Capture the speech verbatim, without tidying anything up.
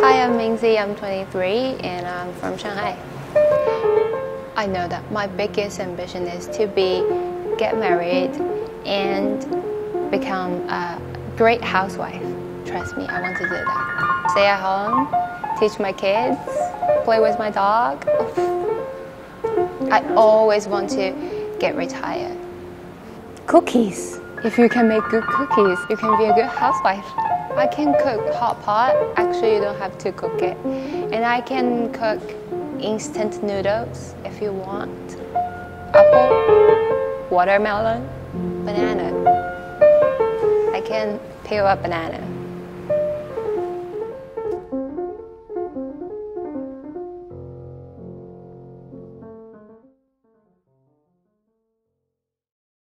Hi, I'm Ming Xi, I'm twenty-three and I'm from Shanghai. I know that my biggest ambition is to be, get married and become a great housewife. Trust me, I want to do that. Stay at home, teach my kids, play with my dog. I always want to get retired. Cookies. If you can make good cookies, you can be a good housewife. I can cook hot pot. Actually, you don't have to cook it. And I can cook instant noodles if you want. Apple, watermelon, banana. I can peel a banana.